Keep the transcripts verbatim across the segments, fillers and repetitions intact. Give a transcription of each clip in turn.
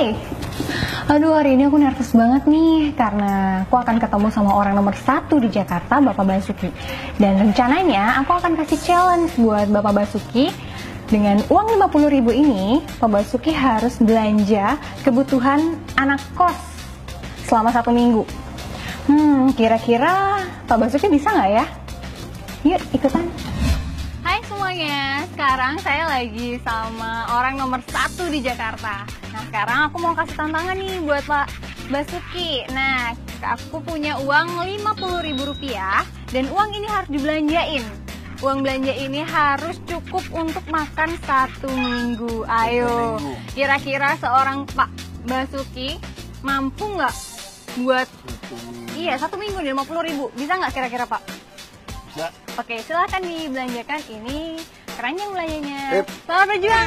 Hai. Aduh, hari ini aku nervous banget nih karena aku akan ketemu sama orang nomor satu di Jakarta, Bapak Basuki. Dan rencananya aku akan kasih challenge buat Bapak Basuki. Dengan uang lima puluh ribu ini, Pak Basuki harus belanja kebutuhan anak kos selama satu minggu. Hmm, kira-kira Pak Basuki bisa nggak ya? Yuk, ikutan. Hai semuanya, sekarang saya lagi sama orang nomor satu di Jakarta. Nah, sekarang aku mau kasih tantangan nih buat Pak Basuki. Nah, aku punya uang lima puluh ribu rupiah dan uang ini harus dibelanjain. Uang belanja ini harus cukup untuk makan satu minggu. Ayo, kira-kira seorang Pak Basuki mampu nggak buat iya satu minggu lima puluh ribu? Bisa nggak kira-kira Pak? Bisa. Oke, silahkan dibelanjakan. Ini keranjang belanjanya. Sip. Selamat berjuang.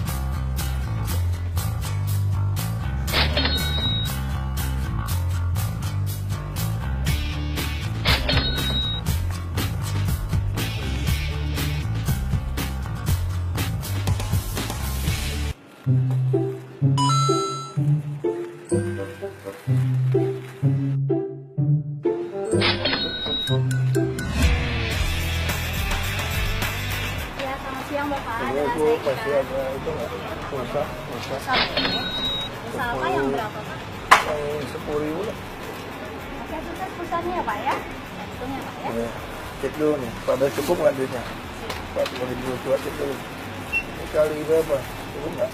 Siang Bapak, Ini ada aku saya pasti kita. ada itu nggak? Pulsa, pulsa. Pulsa ini. Pulsa apa yang berapa Pak? Yang sepuluh ribu lah. Oke, sukses pulsanya ya Pak ya. Hitungnya Pak ya. Ya. Cek dulu nih, pada cukup nggak duitnya? empat puluh ribu, coba cek dulu. Ini kali berapa? Cukup nggak?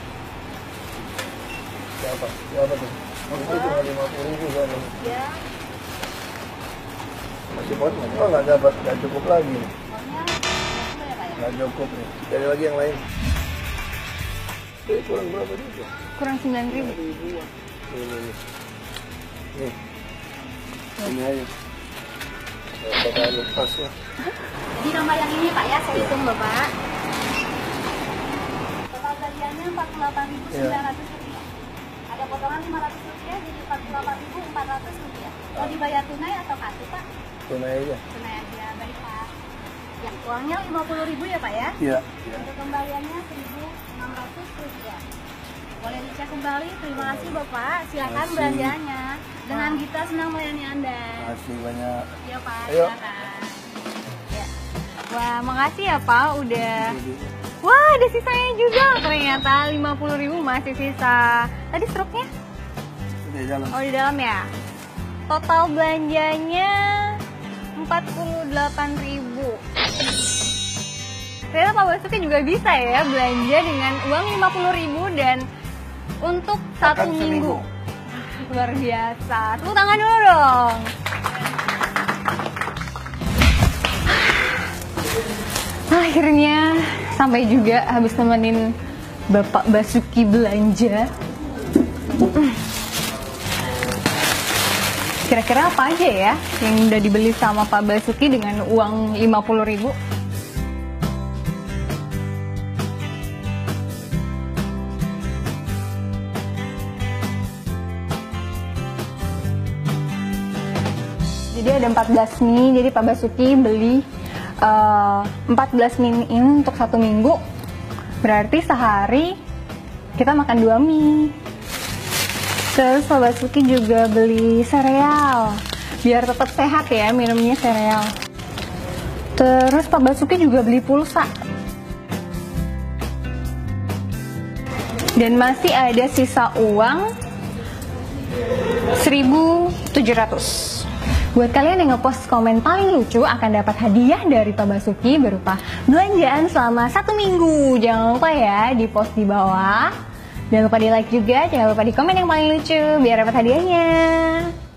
Siapa? Siapa tuh? Ini cuma lima puluh ribu kan? Ya. Masih potong? Oh nggak dapat, nggak cukup lagi. Pokoknya itu ya Pak ya. Nggak cukup nih. Cari lagi yang lain. Ini kurang berapa juga? Kurang sembilan ribu. Ribuan. Nih, nih, nih. Nih. Ini aja. Pakai lepas ya. Jadi nomor yang ini Pak ya, saya hitung Bapak. Total belanjanya empat puluh delapan ribu sembilan ratus rupiah. Ada potongan lima ratus rupiah jadi empat puluh delapan ribu empat ratus rupiah. Mau dibayar tunai atau kartu Pak? Tunai aja. Tunai aja, baik Pak. Ya, uangnya lima puluh ribu ya Pak ya? Iya. Untuk kembaliannya seribu enam ratus rupiah. Boleh dicek kembali. Terima kasih Bapak. Silakan Makasih. belanjanya. Dengan kita senang melayani Anda. Makasih banyak. Ya Pak, Ayo. silakan. Ya. Wah, makasih ya Pak udah. Wah, ada sisanya juga. Ternyata lima puluh ribu masih sisa. Tadi struknya? Udah jalan. Oh, di dalam ya. Total belanjanya empat puluh delapan ribu. Ternyata Pak Basuki juga bisa ya belanja dengan uang lima puluh ribu dan untuk satu Makan minggu. seminggu. Wah, luar biasa. Tepuk tangan dulu dong. Akhirnya sampai juga habis nemenin Bapak Basuki belanja. Kira-kira apa aja ya yang udah dibeli sama Pak Basuki dengan uang lima puluh ribu? Jadi ada empat belas mie, jadi Pak Basuki beli uh, empat belas mie ini untuk satu minggu. Berarti sehari kita makan dua mie. Terus Pak Basuki juga beli sereal, biar tetap sehat ya minumnya sereal. Terus Pak Basuki juga beli pulsa. Dan masih ada sisa uang seribu tujuh ratus. Buat kalian yang ngepost komen paling lucu akan dapat hadiah dari Pak Basuki berupa belanjaan selama satu minggu. Jangan lupa ya di post di bawah. Jangan lupa di like juga, jangan lupa di komen yang paling lucu biar dapat hadiahnya.